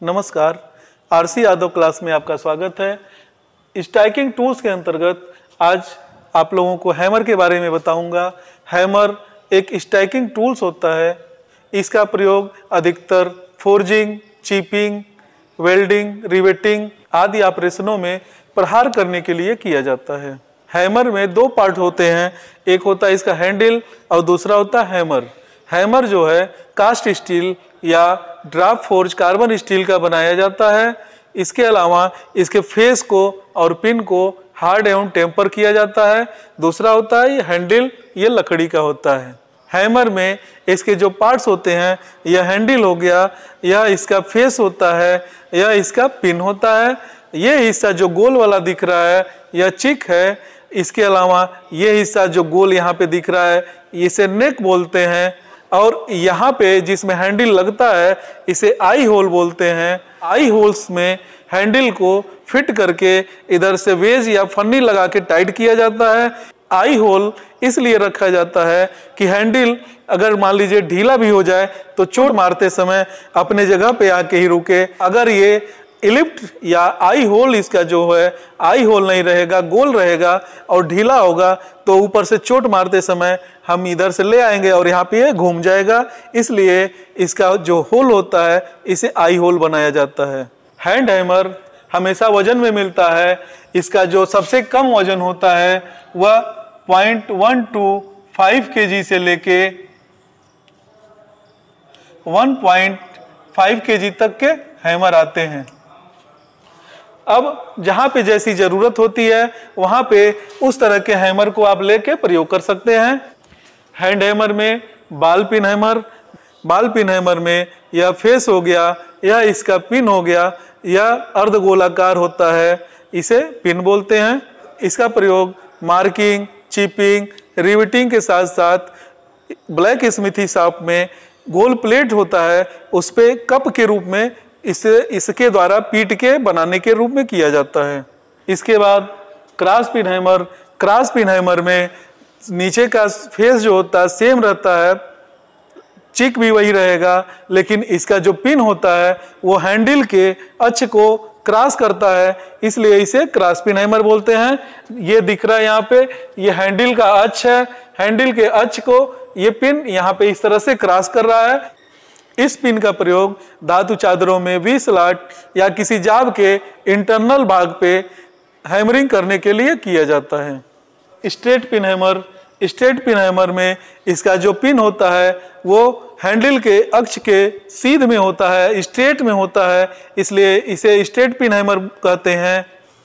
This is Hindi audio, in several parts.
नमस्कार, आरसी यादव क्लास में आपका स्वागत है। स्ट्राइकिंग टूल्स के अंतर्गत आज आप लोगों को हैमर के बारे में बताऊंगा। हैमर एक स्ट्राइकिंग टूल्स होता है। इसका प्रयोग अधिकतर फोर्जिंग, चिपिंग, वेल्डिंग, रिवेटिंग आदि ऑपरेशनों में प्रहार करने के लिए किया जाता है। हैमर में दो पार्ट होते हैं, एक होता है इसका हैंडल और दूसरा होता है हैमर। हैमर जो है कास्ट स्टील या ड्राफ्ट फोर्ज कार्बन स्टील का बनाया जाता है। इसके अलावा इसके फेस को और पिन को हार्ड एवं टेम्पर किया जाता है। दूसरा होता है ये हैंडल, ये लकड़ी का होता है। हैमर में इसके जो पार्ट्स होते हैं, यह हैंडल हो गया, यह इसका फेस होता है, यह इसका पिन होता है। ये हिस्सा जो गोल वाला दिख रहा है यह चिक है। इसके अलावा ये हिस्सा जो गोल यहाँ पे दिख रहा है इसे नेक बोलते हैं। और यहाँ पे जिसमें हैंडल लगता है इसे आई होल बोलते हैं। आई होल्स में हैंडल को फिट करके इधर से वेज या फन्नी लगा के टाइट किया जाता है। आई होल इसलिए रखा जाता है कि हैंडल अगर मान लीजिए ढीला भी हो जाए तो चोट मारते समय अपने जगह पे आके ही रुके। अगर ये इलिप्ट या आई होल इसका जो है आई होल नहीं रहेगा, गोल रहेगा और ढीला होगा तो ऊपर से चोट मारते समय हम इधर से ले आएंगे और यहाँ पे घूम जाएगा। इसलिए इसका जो होल होता है इसे आई होल बनाया जाता है। हैंड हैमर हमेशा वजन में मिलता है। इसका जो सबसे कम वजन होता है वह 0.125 kg से लेके 1.5 kg तक के हैमर आते हैं। अब जहाँ पे जैसी ज़रूरत होती है वहाँ पे उस तरह के हैमर को आप लेके प्रयोग कर सकते हैं। हैंड हैमर में ball peen hammer, ball peen hammer में यह फेस हो गया, यह इसका पिन हो गया, यह अर्धगोलाकार होता है, इसे पिन बोलते हैं। इसका प्रयोग मार्किंग, चिपिंग, रिवेटिंग के साथ साथ ब्लैक स्मिथी शॉप में गोल प्लेट होता है उस पे कप के रूप में इसके द्वारा पीट के बनाने के रूप में किया जाता है। इसके बाद cross peen hammer. Cross peen hammer में नीचे का फेस जो होता है सेम रहता है, चिक भी वही रहेगा, लेकिन इसका जो पिन होता है वो हैंडल के अक्ष को क्रॉस करता है, इसलिए इसे क्रॉस पिन हैमर बोलते हैं। ये दिख रहा है यहाँ पे, ये हैंडल का अक्ष है। हैंडल के अक्ष को ये पिन यहाँ पे इस तरह से क्रॉस कर रहा है। इस पिन का प्रयोग धातु चादरों में वी स्लॉट या किसी जाब के इंटरनल भाग पे हैमरिंग करने के लिए किया जाता है। Straight peen hammer. Straight peen hammer में इसका जो पिन होता है वो हैंडल के अक्ष के सीध में होता है, स्ट्रेट में होता है, इसलिए इसे स्ट्रेट पिन हैमर कहते हैं।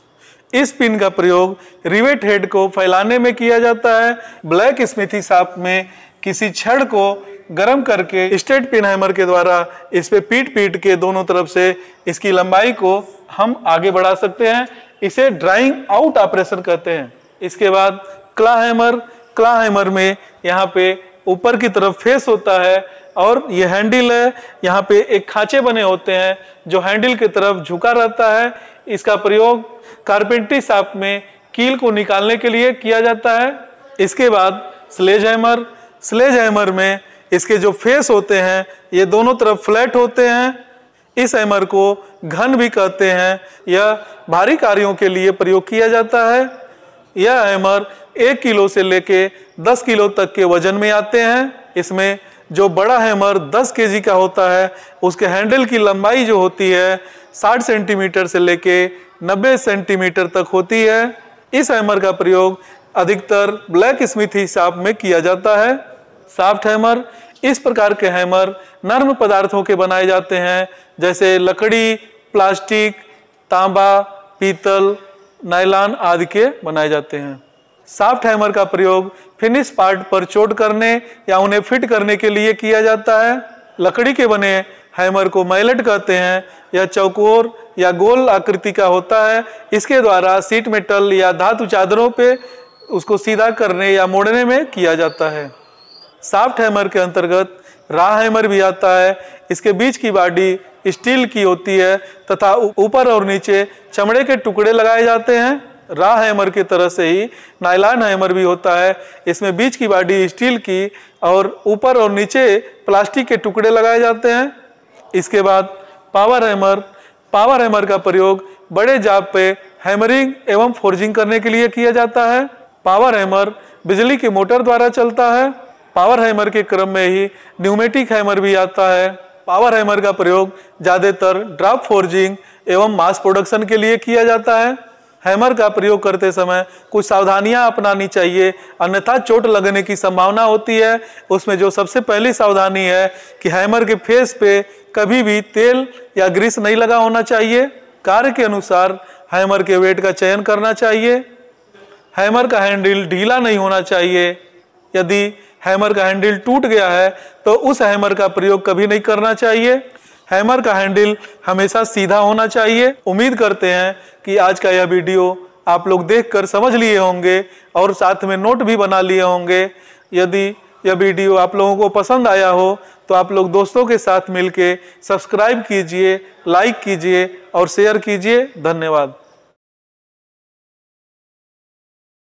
इस पिन का प्रयोग रिवेट हेड को फैलाने में किया जाता है। ब्लैक स्मिथी शॉप में किसी छड़ को गर्म करके स्ट्रेट पिन हैमर के द्वारा इस पे पीट के दोनों तरफ से इसकी लंबाई को हम आगे बढ़ा सकते हैं। इसे ड्राइंग आउट ऑपरेशन कहते हैं। इसके बाद क्ला हैमर। क्ला हैमर में यहाँ पे ऊपर की तरफ फेस होता है और ये हैंडल है। यहाँ पे एक खांचे बने होते हैं जो हैंडल की तरफ झुका रहता है। इसका प्रयोग कारपेंटरी शॉप में कील को निकालने के लिए किया जाता है। इसके बाद स्लेज हैमर। स्लेज हैमर में इसके जो फेस होते हैं ये दोनों तरफ फ्लैट होते हैं। इस हैमर को घन भी कहते हैं। यह भारी कार्यों के लिए प्रयोग किया जाता है। यह हैमर 1 किलो से लेके 10 किलो तक के वजन में आते हैं। इसमें जो बड़ा हैमर 10 kg का होता है उसके हैंडल की लंबाई जो होती है 60 सेंटीमीटर से लेके 90 सेंटीमीटर तक होती है। इस हैमर का प्रयोग अधिकतर ब्लैक स्मिथी शॉप में किया जाता है। Soft hammer. इस प्रकार के हैमर नर्म पदार्थों के बनाए जाते हैं, जैसे लकड़ी, प्लास्टिक, तांबा, पीतल, नायलॉन आदि के बनाए जाते हैं। सॉफ्ट हैमर का प्रयोग फिनिश पार्ट पर चोट करने या उन्हें फिट करने के लिए किया जाता है। लकड़ी के बने हैमर को मैलेट कहते हैं। यह चौकोर या गोल आकृति का होता है। इसके द्वारा सीट मेटल या धातु चादरों पे उसको सीधा करने या मोड़ने में किया जाता है। सॉफ्ट हैमर के अंतर्गत रॉ हैमर भी आता है। इसके बीच की बॉडी स्टील की होती है तथा ऊपर और नीचे चमड़े के टुकड़े लगाए जाते हैं। रॉ हैमर की तरह से ही नायलॉन हैमर भी होता है। इसमें बीच की बॉडी स्टील की और ऊपर और नीचे प्लास्टिक के टुकड़े लगाए जाते हैं। इसके बाद पावर हैमर का प्रयोग बड़े जाप पे हैमरिंग एवं फोर्जिंग करने के लिए किया जाता है। पावर हैमर बिजली की मोटर द्वारा चलता है। पावर हैमर के क्रम में ही न्यूमेटिक हैमर भी आता है। पावर हैमर का प्रयोग ज्यादातर ड्राफ्ट फोर्जिंग एवं मास प्रोडक्शन के लिए किया जाता है। हैमर का प्रयोग करते समय कुछ सावधानियां अपनानी चाहिए, अन्यथा चोट लगने की संभावना होती है। उसमें जो सबसे पहली सावधानी है कि हैमर के फेस पे कभी भी तेल या ग्रीस नहीं लगा होना चाहिए। कार्य के अनुसार हैमर के वेट का चयन करना चाहिए। हैमर का हैंडल ढीला नहीं होना चाहिए। यदि हैमर का हैंडल टूट गया है तो उस हैमर का प्रयोग कभी नहीं करना चाहिए। हैमर का हैंडल हमेशा सीधा होना चाहिए। उम्मीद करते हैं कि आज का यह वीडियो आप लोग देखकर समझ लिए होंगे और साथ में नोट भी बना लिए होंगे। यदि यह वीडियो आप लोगों को पसंद आया हो तो आप लोग दोस्तों के साथ मिलके सब्सक्राइब कीजिए, लाइक कीजिए और शेयर कीजिए। धन्यवाद।